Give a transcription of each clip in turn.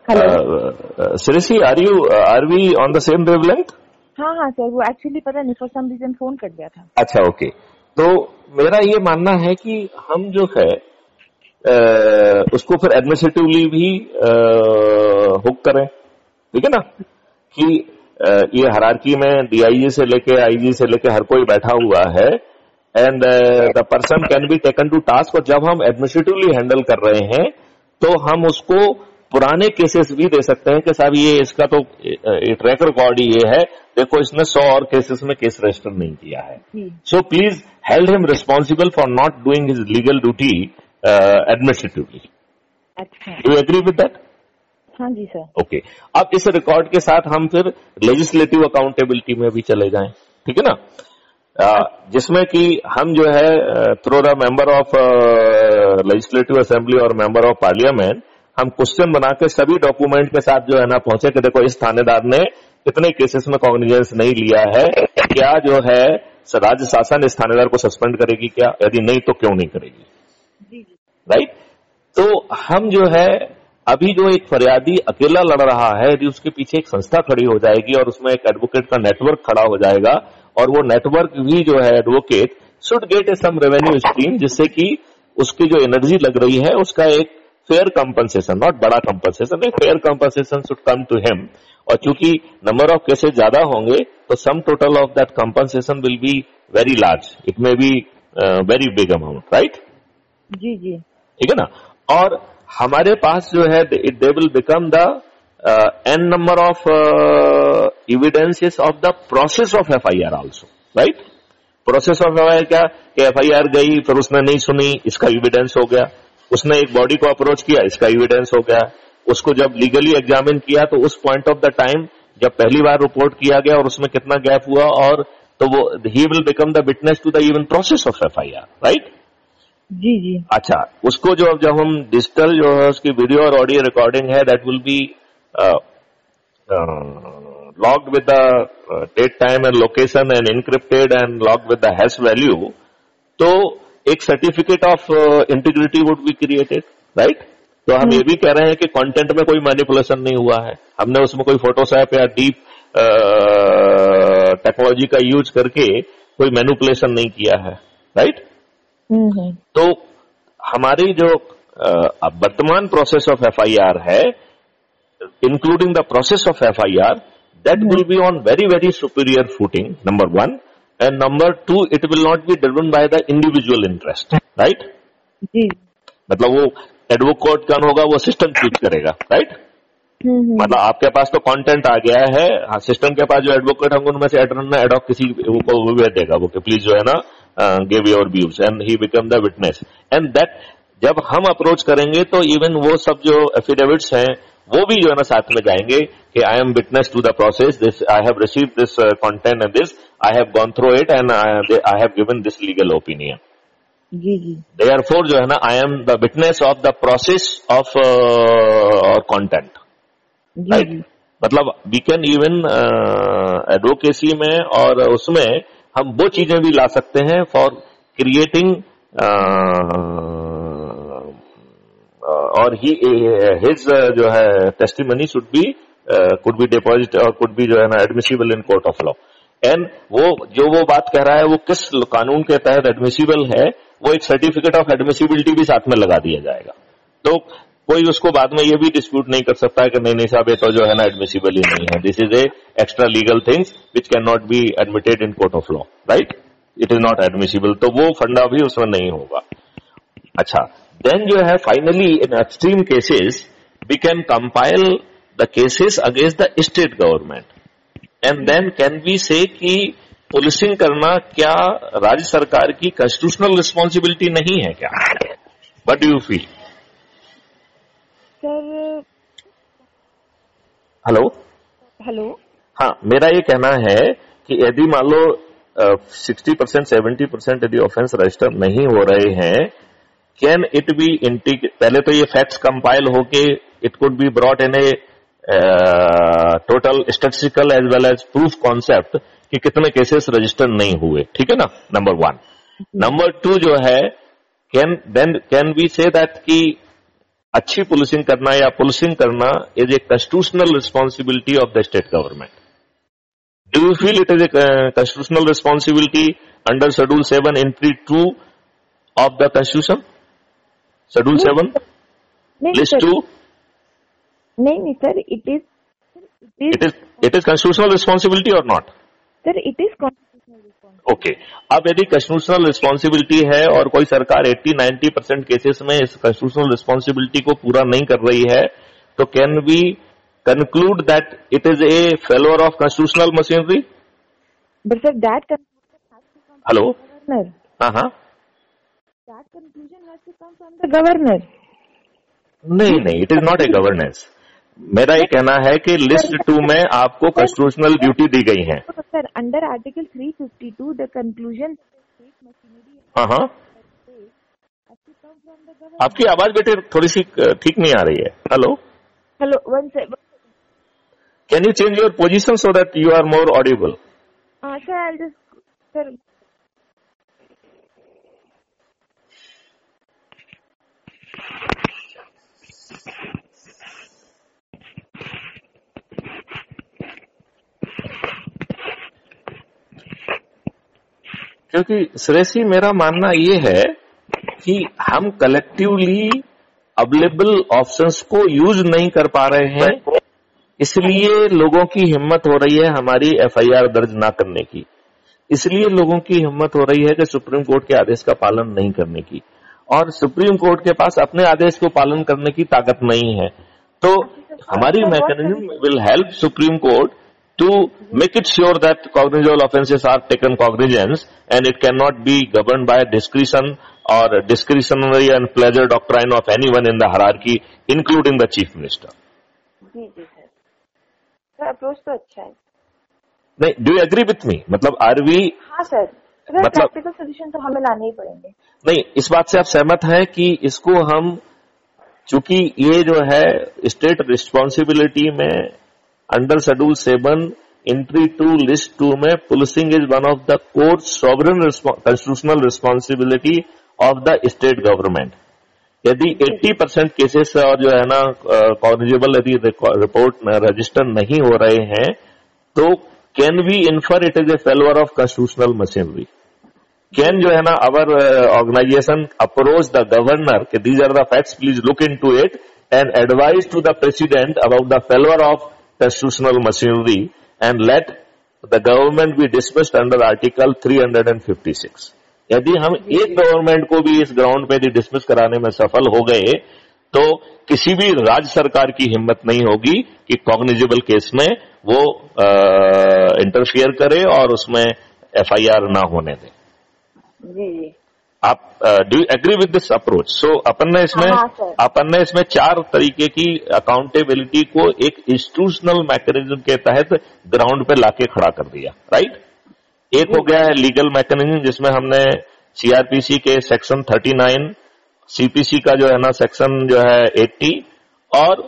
Hello Sirisi, are we on the same wavelength? हाँ sir, वो actually पता नहीं फॉर सम रीजन फोन कर दिया था। अच्छा, ओके। तो मेरा ये मानना है कि हम जो है उसको फिर एडमिनिस्ट्रेटिवली भी हुक करें, ठीक है ना, कि ये हायरार्की में डीआईजी से लेके आईजी से लेके हर कोई बैठा हुआ है and the person can be taken to task. और जब हम एडमिनिस्ट्रेटिवली हैंडल कर रहे हैं तो हम उसको पुराने केसेस भी दे सकते हैं कि साहब ये इसका तो ट्रैक रिकॉर्ड ही ये है, देखो इसने 100 और केसेस में केस रजिस्टर नहीं किया है। So please held him responsible for not doing his legal duty administratively. अच्छा, do you agree with that? हाँ जी सर। ओके, अब इस रिकॉर्ड के साथ हम फिर लेजिस्लेटिव अकाउंटेबिलिटी में भी चले जाएं, ठीक है ना, जिसमें कि हम जो है through the member of legislative assembly और मेंबर ऑफ पार्लियामेंट हम क्वेश्चन बना के सभी डॉक्यूमेंट के साथ जो है ना पहुंचे कि देखो इस थानेदार ने इतने केसेस में कॉग्निजेंस नहीं लिया है, क्या जो है राज्य शासन इस थानेदार को सस्पेंड करेगी क्या, यदि नहीं तो क्यों नहीं करेगी, राइट? तो हम जो है अभी जो एक फरियादी अकेला लड़ रहा है, यदि उसके पीछे एक संस्था खड़ी हो जाएगी और उसमें एक एडवोकेट का नेटवर्क खड़ा हो जाएगा और वो नेटवर्क भी जो है advocate should get a some revenue stream, जिससे कि उसकी जो एनर्जी लग रही है उसका एक फेयर कंपनसेशन, नॉट बड़ा कंपनसेशन, एक fair compensation should come to him. और चूंकि नंबर ऑफ केसेस ज्यादा होंगे तो sum total of that compensation will be very large, it may be very big amount, right? जी जी, ठीक है ना। और हमारे पास जो है they will become the n number of evidences of the process of FIR also, right? Process of FIR क्या कि एफआईआर गई फिर उसने नहीं सुनी, इसका एविडेंस हो गया, उसने एक बॉडी को अप्रोच किया, इसका एविडेंस हो गया, उसको जब लीगली एग्जामिन किया तो उस पॉइंट ऑफ द टाइम जब पहली बार रिपोर्ट किया गया और उसमें कितना गैप हुआ, और तो वो he will become the witness to the even process of FIR, right? जी जी। अच्छा, उसको जो जब हम डिजिटल जो है उसकी वीडियो और ऑडियो रिकॉर्डिंग है that will be logged with the date time and location and encrypted and logged with the hash value, तो एक certificate of integrity would be created, right? तो हम ये भी कह रहे हैं कि कंटेंट में कोई मैनिपुलेशन नहीं हुआ है, हमने उसमें कोई फोटोशॉप या डीप टेक्नोलॉजी का यूज करके कोई मैनिपुलेशन नहीं किया है, राइट? तो हमारी जो वर्तमान प्रोसेस ऑफ एफआईआर है, including the process of FIR, that will be on very very superior footing, number one, and number two it will not be driven by the individual interest, right? जी, मतलब वो advocate कौन होगा वो system choose करेगा, right? मतलब आपके पास तो कंटेंट आ गया है, हाँ, सिस्टम के पास जो एडवोकेट होंगे उनमें से एडॉक किसी को वो देगा वो कि प्लीज जो है ना give your views and he become the witness, and that जब हम अप्रोच करेंगे तो इवन वो सब जो एफिडेविट्स हैं वो भी जो है ना साथ में जाएंगे कि I am witness to the process, this I have received this content and this I have gone through it and I have given this legal opinion. जी जी। Therefore जो है ना I am the witness of the process of content, right? मतलब we can even advocacy में और उसमें हम वो चीजें भी ला सकते हैं फॉर क्रिएटिंग और ही हिज जो है testimony should be could be deposit और कुड बी जो है ना admissible in court of law, and वो बात कह रहा है वो किस कानून के तहत एडमिसिबल है, वो एक सर्टिफिकेट ऑफ एडमिसिबिलिटी भी साथ में लगा दिया जाएगा। तो कोई उसको बाद में ये भी डिस्प्यूट नहीं कर सकता है कि नहीं साहब ये तो जो है ना एडमिसिबल ही नहीं है, this is a extra legal things which can not be admitted in court of law, right? It is not admissible, तो वो फंडा भी उसमें नहीं होगा। अच्छा, देन जो है finally in extreme cases we can compile the cases against the state government, and then can we say कि पुलिसिंग करना क्या राज्य सरकार की कॉन्स्टिट्यूशनल रिस्पॉन्सिबिलिटी नहीं है क्या? What do you feel? Sir hello hello, हाँ, मेरा ये कहना है कि यदि मान लो 60% 70% यदि ऑफेंस रजिस्टर नहीं हो रहे हैं, कैन इट बी पहले तो ये फैक्ट्स कंपाइल होके it could be brought in a total statistical as well as proof concept कि कितने केसेस रजिस्टर नहीं हुए, ठीक है ना, नंबर वन। नंबर टू जो है कैन वी से दैट कि अच्छी पुलिसिंग करना या पुलिसिंग करना is a constitutional responsibility of the state government. Do you feel it is a constitutional responsibility under schedule 7 entry 2 of the constitution? Schedule 7 list 2? नहीं sir, it is constitutional responsibility और not? Sir it is constitutional responsibility. Okay, अब यदि constitutional responsibility है और कोई सरकार 80-90% cases में इस कॉन्स्टिट्यूशनल रिस्पॉन्सिबिलिटी को पूरा नहीं कर रही है, तो can we conclude that it is a failure of constitutional machinery? But sir, that conclusion has to come Hello? from the governor. That conclusion has to come from the governor. नहीं, it is not a governance. मेरा ये कहना है कि list 2 में आपको constitutional duty दी गई है. Sir under article 352 the conclusion. आपकी आवाज बेटे थोड़ी सी ठीक नहीं आ रही है. Hello, one second. Can you change your position so that you are more audible? Sir, I'll just, sir. क्योंकि श्रेयसी मेरा मानना ये है कि हम कलेक्टिवली अवेलेबल ऑप्शंस को यूज नहीं कर पा रहे हैं, इसलिए लोगों की हिम्मत हो रही है हमारी एफआईआर दर्ज ना करने की. इसलिए लोगों की हिम्मत हो रही है कि सुप्रीम कोर्ट के आदेश का पालन नहीं करने की, और सुप्रीम कोर्ट के पास अपने आदेश को पालन करने की ताकत नहीं है. तो हमारी mechanism will help supreme court to make it sure that cognizable offences are taken cognizance and it can not be govern by discretion और discretionary and pleasure doctrine of anyone in the hierarchy including the chief minister. जी sir, approach तो अच्छा है. नहीं, do you agree with me? मतलब are we? हाँ sir, practical solution तो हमें लाने ही पड़ेंगे. नहीं, इस बात से आप सहमत हैं कि इसको हम, चूंकि ये जो है स्टेट रिस्पॉन्सिबिलिटी में अंडर शेड्यूल 7 एंट्री 2 लिस्ट 2 में policing is one of the core sovereign constitutional responsibility of the state government. यदि 80% केसेस और जो है ना कॉग्निजेबल यदि रिपोर्ट रजिस्टर नहीं हो रहे हैं, तो can we infer it is a failure of constitutional machinery? Can जो है ना our organisation approach the governor कि these are the facts, please look into it and advise to the president about the failure of constitutional machinery and let the government be dismissed under article 356. यदि हम एक government को भी इस ground पे dismiss कराने में सफल हो गए, तो किसी भी राज्य सरकार की हिम्मत नहीं होगी कि कॉग्निजेबल केस में वो इंटरफियर करे और उसमें एफआईआर ना होने दे. जी. आप do you agree with this approach? So अपन ने इसमें 4 तरीके की अकाउंटेबिलिटी को एक इंस्टीट्यूशनल मैकेनिज्म के तहत ग्राउंड पे लाके खड़ा कर दिया, राइट? एक हो गया है लीगल मैकेनिज्म, जिसमें हमने सीआरपीसी के सेक्शन 39, सीपीसी का जो है ना सेक्शन जो है 80 और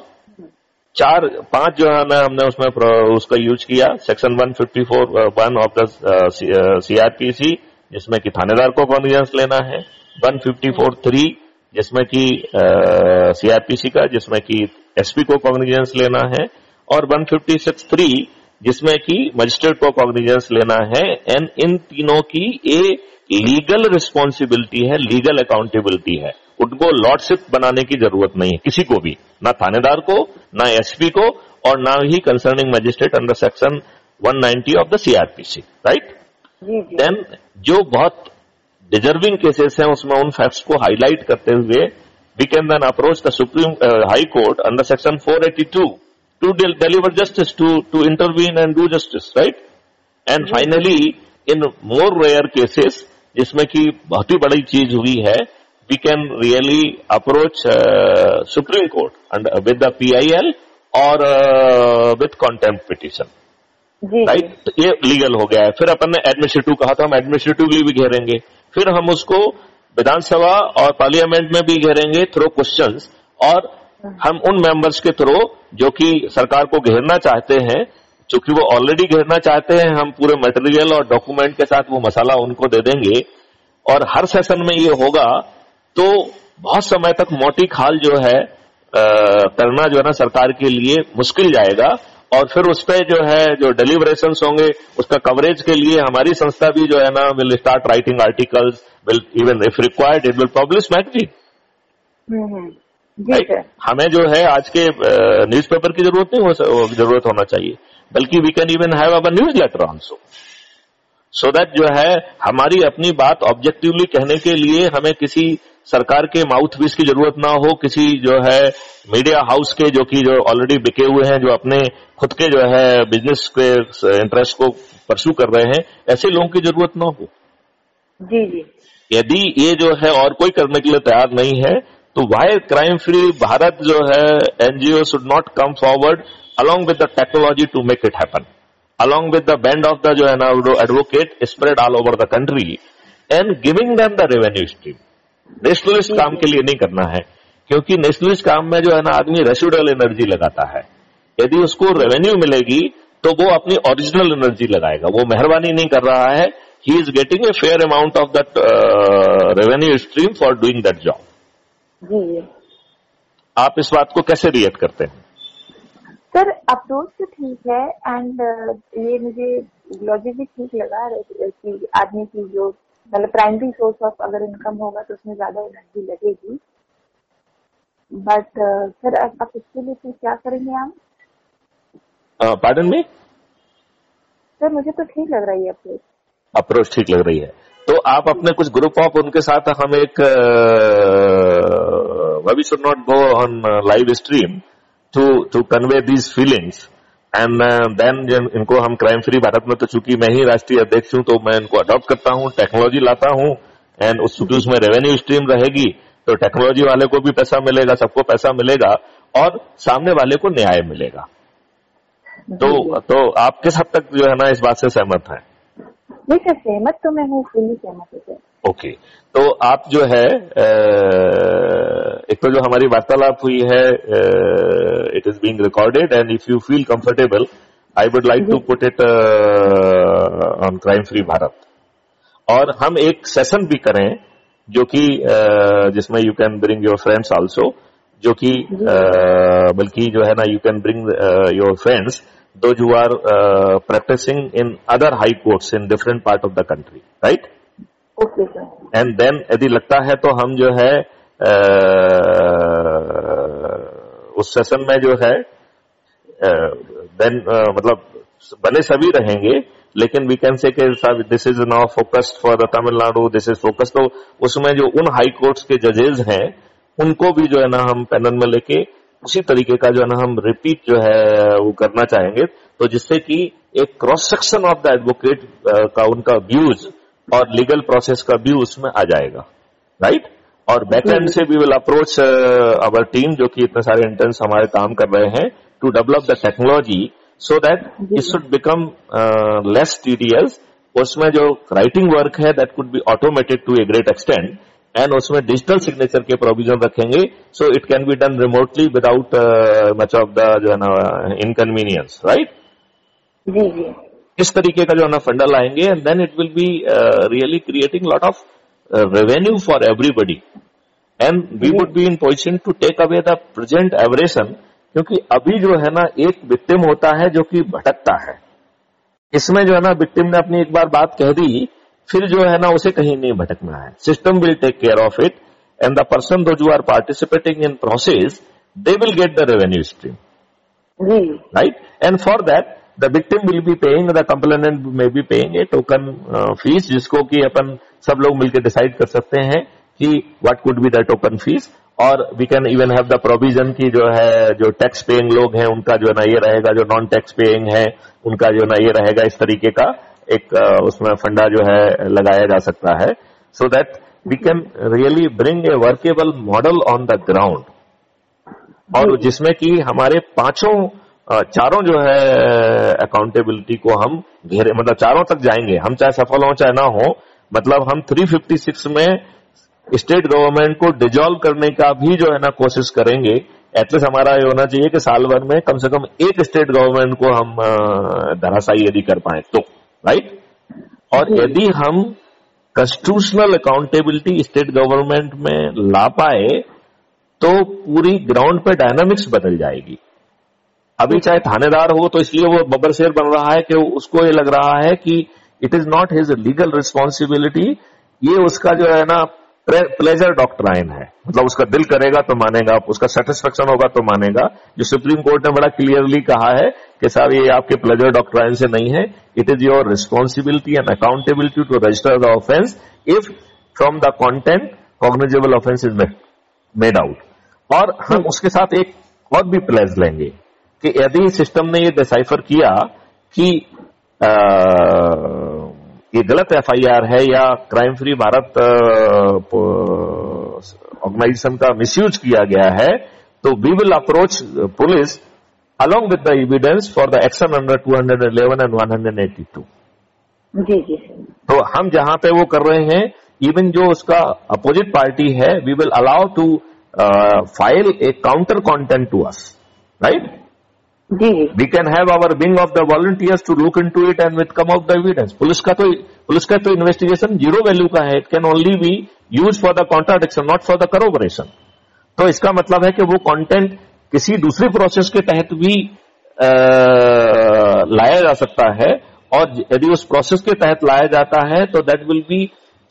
4-5 जो है ना हमने उसमें उसका यूज किया. सेक्शन 154(1) ऑफ द सीआरपीसी, जिसमें कि थानेदार को कॉग्निजेंस लेना है. 154(3) जिसमें कि सीआरपीसी का, जिसमें कि एसपी को कॉग्निजेंस लेना है, और 156(3) जिसमें कि मजिस्ट्रेट को कॉग्निजेंस लेना है. एंड इन तीनों की ए लीगल रिस्पॉन्सिबिलिटी है, लीगल अकाउंटेबिलिटी है. उनको लॉर्डशिप बनाने की जरूरत नहीं है किसी को भी, ना थानेदार को, ना एसपी को, और ना ही concerning magistrate under section 190 of the CrPC, right? Then जो बहुत डिजर्विंग केसेस हैं उसमें उन फैक्ट्स को हाईलाइट करते हुए we can then approach the supreme high court under section 482 to deliver justice, to intervene and do justice, right? And finally, in more rare cases, जिसमें कि बहुत ही बड़ी चीज हुई है, we can really approach Supreme Court and with the PIL or with contempt petition, right? तो ये legal हो गया है. फिर अपन ने एडमिनिस्ट्रेटिव कहा था, हम एडमिनिस्ट्रेटिवली भी घेरेंगे. फिर हम उसको विधानसभा और पार्लियामेंट में भी घेरेंगे थ्रू क्वेश्चंस, और हम उन मेंबर्स के थ्रू जो कि सरकार को घेरना चाहते हैं, चूंकि वो ऑलरेडी घेरना चाहते हैं, हम पूरे मटेरियल और डॉक्यूमेंट के साथ वो मसाला उनको दे देंगे. और हर सेशन में ये होगा, तो बहुत समय तक मोटी खाल जो है करना जो है ना सरकार के लिए मुश्किल जाएगा, और फिर उस पे जो है जो डिलीवरेशंस होंगे उसका कवरेज के लिए हमारी संस्था भी जो है ना will start writing articles, will even if required it will publish magazine. जी सर। हमें जो है आज के न्यूज़पेपर की जरूरत नहीं हो, जरूरत होना चाहिए, बल्कि we can even have our newsletter also, so that जो है हमारी अपनी बात ऑब्जेक्टिवली कहने के लिए हमें किसी सरकार के माउथ पीस की जरूरत ना हो, किसी जो है मीडिया हाउस के जो ऑलरेडी बिके हुए हैं, जो अपने खुद के जो है बिजनेस के इंटरेस्ट को परस्यू कर रहे हैं, ऐसे लोगों की जरूरत ना हो। जी जी। यदि ये जो है और कोई करने के लिए तैयार नहीं है तो वाई क्राइम फ्री भारत जो है NGO should not come forward along with the technology to make it happen, along with the band of the जो है ना advocate spread all over the country and giving them the revenue stream। Nationalist काम के लिए नहीं करना है, क्योंकि नेशनलिस्ट काम में जो है ना आदमी रेसिडुअल एनर्जी लगाता है। यदि उसको रेवेन्यू मिलेगी तो वो अपनी ओरिजिनल एनर्जी लगाएगा, वो मेहरबानी नहीं कर रहा है। He is getting a fair amount of that revenue stream for doing that job. जी। आप इस बात को कैसे रिएक्ट करते हैं? सर अप्रोच तो ठीक है, एंड ये मुझे लॉजिक भी ठीक लगा कि आदमी की जो मतलब प्राइमरी सोर्स ऑफ अगर इनकम होगा तो उसमें ज्यादा एनर्जी लगेगी। बट सर आप इसके लिए फिर क्या करेंगे आप? पार्डन में सर मुझे तो ठीक लग रही है अप्रोच ठीक लग रही है। तो आप अपने कुछ ग्रुप ऑफ उनके साथ हम एक we should not go on live stream to convey these feelings and then इनको हम क्राइम फ्री भारत में, तो चूंकि मैं ही राष्ट्रीय अध्यक्ष हूं तो मैं इनको अडॉप्ट करता हूं, टेक्नोलॉजी लाता हूं, एंड चूंकि उसमें रेवेन्यू स्ट्रीम रहेगी तो टेक्नोलॉजी वाले को भी पैसा मिलेगा, सबको पैसा मिलेगा और सामने वाले को न्याय मिलेगा। तो आप किस हद तक जो है ना इस बात से सहमत हैं? नहीं सर, सहमत तो मैं हूँ, फुल्ली सहमत हूँ। ओके, तो आप जो है एक तो जो हमारी वार्तालाप हुई है it is being recorded, and if you feel comfortable I would like to put it on crime free Bharat, और हम एक सेशन भी करें जो कि जिसमें you can bring your friends also, जो कि बल्कि जो है ना you can bring your friends those who are practicing in other high courts in different part of the country, right? Okay sir. And then यदि लगता है तो हम जो है उस सेशन में जो है then मतलब बने सभी रहेंगे, लेकिन we can say this is now focused for the Tamil Nadu, this is focused, तो उसमें जो उन हाई कोर्ट्स के जजेस हैं उनको भी जो है ना हम पैनल में लेके उसी तरीके का जो है ना हम रिपीट जो है वो करना चाहेंगे, तो जिससे कि एक cross section of the advocate का उनका व्यूज और लीगल प्रोसेस का व्यू उसमें आ जाएगा, राइट? और बैकएंड से we will approach our team जो कि इतने सारे इंटर्न्स हमारे काम कर रहे हैं to develop the technology so that it should become less TDS. उसमें जो राइटिंग वर्क है that could be automated to a great extent, and उसमें डिजिटल सिग्नेचर के प्रोविजन रखेंगे, so it can be done remotely without much of the जो है ना inconvenience, right? जी जी। इस तरीके का जो है ना फंडा लाएंगे, and then it will be really creating lot of revenue for everybody, and we would be in position to take away the present aberration, क्योंकि अभी जो है ना एक विक्टिम होता है जो कि भटकता है। इसमें जो है ना विक्टिम ने अपनी एक बार बात कह दी, फिर जो है ना उसे कहीं नहीं भटकना है। System will take care of it, and the person those who are participating in process they will get the revenue stream, right? And for that the victim will be paying, the complainant may be paying a token fees, जिसको कि अपन सब लोग मिलकर decide कर सकते हैं कि what could be the token fees, और we can even have the provision की जो है जो टैक्स पेइंग लोग हैं उनका जो है ना ये रहेगा, जो नॉन टैक्स पेइंग है उनका जो है ना ये रहेगा। इस तरीके का एक उसमें फंडा जो है लगाया जा सकता है, so that we can really bring a workable model on the ground, और जिसमें कि हमारे चारों जो है अकाउंटेबिलिटी को हम घेरे, मतलब चारों तक जाएंगे, हम चाहे सफल हो चाहे ना हो। मतलब हम 356 में स्टेट गवर्नमेंट को डिजॉल्व करने का भी जो है ना कोशिश करेंगे। एटलीस्ट हमारा ये होना चाहिए कि साल भर में कम से कम एक स्टेट गवर्नमेंट को हम धराशायी यदि कर पाए तो, राइट? और यदि हम कॉन्स्टिट्यूशनल अकाउंटेबिलिटी स्टेट गवर्नमेंट में ला पाए तो पूरी ग्राउंड पे डायनामिक्स बदल जाएगी। अभी चाहे थानेदार हो तो इसलिए वो बब्बर शेर बन रहा है कि उसको ये लग रहा है कि it is not his legal responsibility, ये उसका जो है ना प्लेजर डॉक्ट्राइन है, मतलब उसका दिल करेगा तो मानेगा, उसका सेटिस्फेक्शन होगा तो मानेगा। जो सुप्रीम कोर्ट ने बड़ा क्लियरली कहा है कि साहब ये आपके प्लेजर डॉक्ट्राइन से नहीं है, it is your responsibility and accountability to register the offence if from the content cognizable offence is made out. और हम उसके साथ एक और भी प्लेज लेंगे कि यदि सिस्टम ने ये डिसाइफर किया कि ये गलत एफआईआर है या क्राइम फ्री भारत ऑर्गेनाइजेशन का मिसयूज किया गया है, तो we will approach police along with the evidence for the action under 211 and 182। जी जी। तो हम जहां पे वो कर रहे हैं, इवन जो उसका अपोजिट पार्टी है, we will allow to file a counter content to us, right? जी। We can have our wing of the volunteers to look into it and will come out the evidence. Police का तो investigation zero value का है, it can only be use for the contradiction, not for the corroboration. तो इसका मतलब है कि वो कंटेंट किसी दूसरी प्रोसेस के तहत भी लाया जा सकता है, और यदि उस प्रोसेस के तहत लाया जाता है तो that will be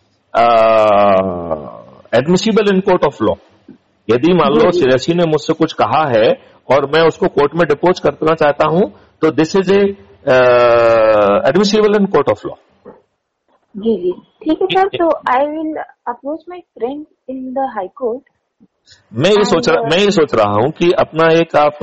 admissible in court of law. यदि मान लो सिरसी ने मुझसे कुछ कहा है और मैं उसको कोर्ट में डिपोज करना चाहता हूं, तो this is a admissible in court of law. जी जी, ठीक है सर। तो I will approach my friend in the high court. मैं ये सोच रहा हूं कि अपना एक आप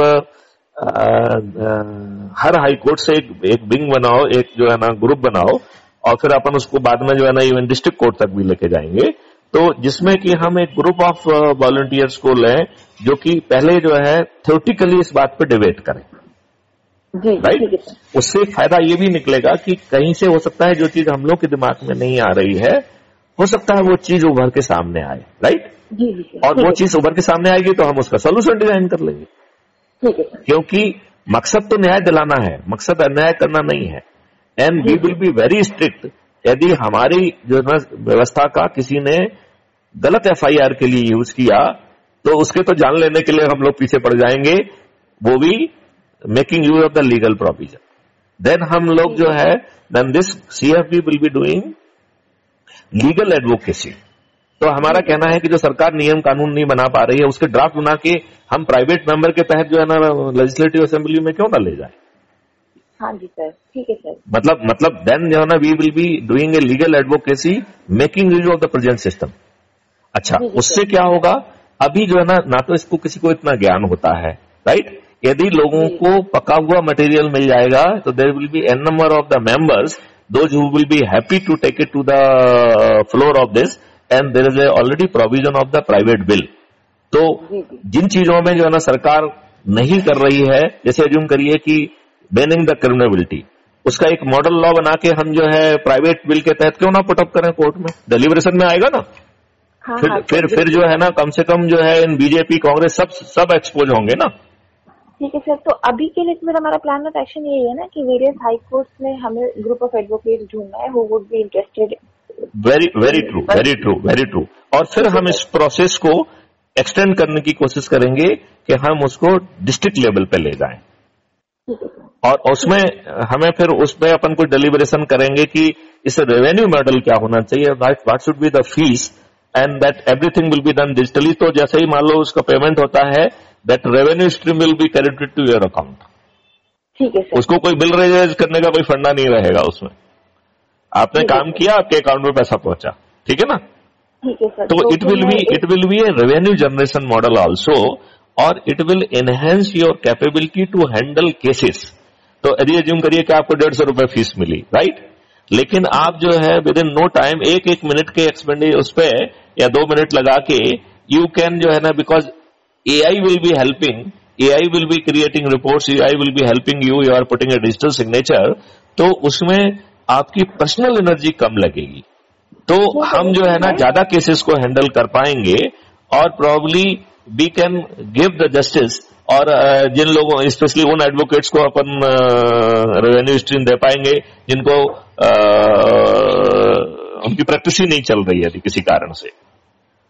हर हाई कोर्ट से एक विंग बनाओ, एक जो है ना ग्रुप बनाओ, और फिर अपन उसको बाद में जो है ना इवन डिस्ट्रिक्ट कोर्ट तक भी लेके जाएंगे, तो जिसमें कि हम एक ग्रुप ऑफ वॉलंटियर्स को लें जो कि पहले जो है थ्योरेटिकली इस बात पे डिबेट करें, राइट? उससे फायदा ये भी निकलेगा कि कहीं से हो सकता है जो चीज हम लोग के दिमाग में नहीं आ रही है, हो सकता है वो चीज उभर के सामने आए, राइट? और वो चीज उभर के सामने आएगी तो हम उसका सोल्यूशन डिजाइन कर लेंगे, ठीक है? क्योंकि मकसद तो न्याय दिलाना है, मकसद अन्याय करना नहीं है। And we will be very strict. यदि हमारी जो है व्यवस्था का किसी ने गलत एफआईआर के लिए यूज किया, तो उसके तो जान लेने के लिए हम लोग पीछे पड़ जाएंगे, वो भी making use of the legal provision. Then हम लोग जो है, then this CFB will be doing legal advocacy. तो हमारा कहना है कि जो सरकार नियम कानून नहीं बना पा रही है, उसके ड्राफ्ट बना के हम प्राइवेट मेंबर के तहत जो है ना लेजिस्लेटिव असेंबली में क्यों ना ले जाए। हाँ जी सर, ठीक है सर। मतलब देन जो है ना we will be doing a legal advocacy, making use of the present system. अच्छा, उससे क्या होगा? अभी जो है ना तो इसको किसी को इतना ज्ञान होता है, राइट? यदि लोगों को पका हुआ मटेरियल मिल जाएगा तो there will be an number of the members those who will be happy to take it to the floor of this, and there is already provision of the private bill. तो जिन चीजों में जो है ना सरकार नहीं कर रही है, जैसे एज्यूम करिए कि बैनिंग द क्रिमिनलिटी, उसका एक मॉडल लॉ बना के हम जो है प्राइवेट बिल के तहत क्यों ना पुटअप करें कोर्ट में, डिलीवरेशन में आएगा ना। हाँ, फिर जो है ना कम से कम जो है इन बीजेपी कांग्रेस सब एक्सपोज होंगे ना। ठीक है सर। तो अभी के लिए हमारा प्लान ऑफ एक्शन यही है ना कि वेरियस हाई कोर्ट्स में हमें ग्रुप ऑफ एडवोकेट्स ढूंढना है who would be interested. Very true. और फिर हम इस प्रोसेस को एक्सटेंड करने की कोशिश करेंगे कि हम उसको डिस्ट्रिक्ट लेवल पे ले जाएं, और उसमें हमें फिर उसमें अपन को डिलीवरेशन करेंगे कि इस रेवेन्यू मॉडल क्या होना चाहिए, what should be the fees, and that everything will be done digitally. तो जैसे ही मान लो उसका पेमेंट होता है, that revenue stream will be credited to your account. ठीक है सर। उसको कोई बिल रेज करने का कोई फंडा नहीं रहेगा उसमें। आपने काम किया, आपके अकाउंट में पैसा पहुंचा, ठीक है ना? ठीक है सर। तो it will be a revenue generation model also, और it will enhance your capability to handle cases. तो यदि एज्यूम करिए कि आपको 150 रुपए फीस मिली, राइट? लेकिन आप जो है विद इन नो टाइम एक मिनट के एक्सपेंडिचर उस पे या 2 मिनट लगा के यू कैन जो है ना, because AI will be helping, AI will be creating reports, AI will be helping you are putting a digital signature, तो उसमें आपकी पर्सनल एनर्जी कम लगेगी। तो हम जो है ना ज्यादा केसेस को हैंडल कर पाएंगे, और probably we can give the justice, और जिन लोगों, स्पेशली उन एडवोकेट्स को अपन रेवेन्यू स्ट्रीम दे पाएंगे जिनको उनकी प्रैक्टिस ही नहीं चल रही है किसी कारण से।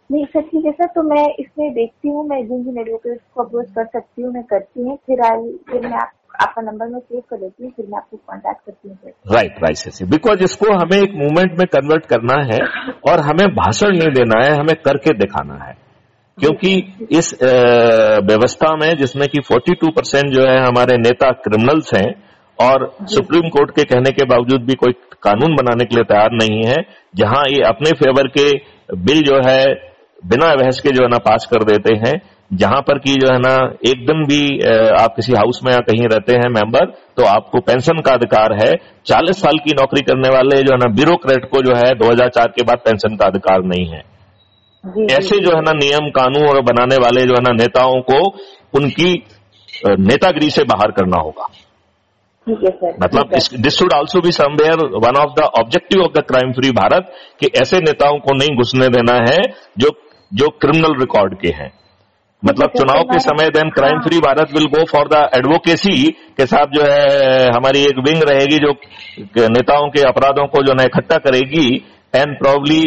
नहीं सर ठीक है सर, तो मैं इसमें देखती हूँ, मैं जिन जिन एडवोकेट को अप्रोच कर सकती हूँ मैं करती हूँ, फिर मैं आपका नंबर में सेव कर लेती हूँ, फिर मैं आपको कांटेक्ट करती हूँ सर। राइट सर, बिकॉज इसको हमें एक मूवमेंट में कन्वर्ट करना है और हमें भाषण नहीं देना है, हमें करके दिखाना है। क्योंकि इस व्यवस्था में जिसमें कि 42% जो है हमारे नेता क्रिमिनल्स हैं और सुप्रीम कोर्ट के कहने के बावजूद भी कोई कानून बनाने के लिए तैयार नहीं है, जहां ये अपने फेवर के बिल जो है बिना बहस के जो है ना पास कर देते हैं, जहां पर कि जो है ना एक दिन भी आप किसी हाउस में या कहीं रहते हैं मेंबर, तो आपको पेंशन का अधिकार है। 40 साल की नौकरी करने वाले जो है ना ब्यूरोक्रेट को जो है 2004 के बाद पेंशन का अधिकार नहीं है। ऐसे जो है ना नियम कानून और बनाने वाले जो है ना नेताओं को उनकी नेतागिरी से बाहर करना होगा। ठीक है सर, मतलब this should also be somewhere one of the objective of the crime free Bharat, कि ऐसे नेताओं को नहीं घुसने देना है जो क्रिमिनल रिकॉर्ड के हैं। मतलब चुनाव के समय then crime free Bharat will go for the advocacy के साथ जो है हमारी एक विंग रहेगी जो नेताओं के अपराधों को जो है इकट्ठा करेगी, and probably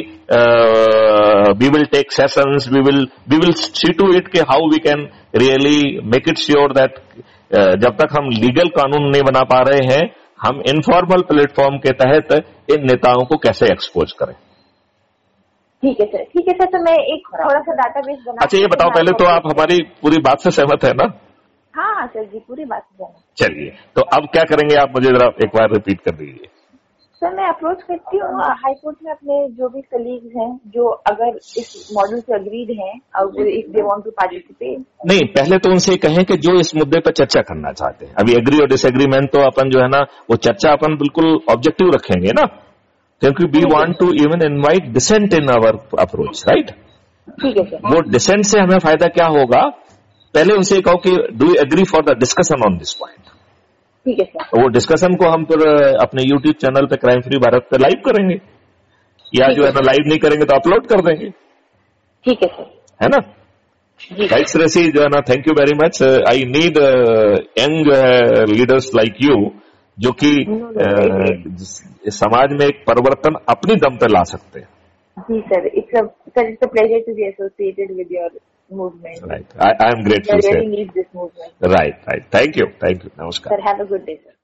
we will take sessions, we will see to it कि how we can really make it sure that जब तक हम लीगल कानून नहीं बना पा रहे हैं, हम इनफॉर्मल प्लेटफॉर्म के तहत इन नेताओं को कैसे एक्सपोज करें। ठीक है सर, तो मैं एक थोड़ा सा डाटाबेस बना। अच्छा ये बताओ पहले तो आप हमारी पूरी बात से सहमत है ना? हाँ सर जी, पूरी बात से सहमत। चलिए, तो अब क्या करेंगे आप मुझे जरा एक बार रिपीट कर दीजिए। सर मैं अप्रोच करती हूँ हाई कोर्ट में अपने जो भी कलीग्स हैं जो अगर इस मॉडल से अग्रीड हैं और if they want to participate. नहीं, पहले तो उनसे कहें कि जो इस मुद्दे पर चर्चा करना चाहते हैं, अभी एग्री और डिसएग्रीमेंट तो अपन जो है ना वो चर्चा अपन बिल्कुल ऑब्जेक्टिव रखेंगे ना, क्योंकि we want to even invite dissent in our approach, right? ठीक है सर। वो डिसेंट से हमें फायदा क्या होगा, पहले उनसे कहो कि do you agree for the discussion on this point. ठीक है सर। वो डिस्कशन को हम फिर अपने यूट्यूब चैनल पे क्राइम फ्री भारत पे लाइव करेंगे, या जो है ना लाइव नहीं करेंगे तो अपलोड कर देंगे। ठीक है सर, है ना? राइट श्रेयसी, जो है ना thank you very much. I need young leaders like you जो कि समाज में एक परिवर्तन अपनी दम पे ला सकते हैं। जी sir, it's a pleasure to be associated with your movement. Right. I am grateful, sir. I really need this movement. Right. Thank you. Namaskar. Sir, have a good day, sir.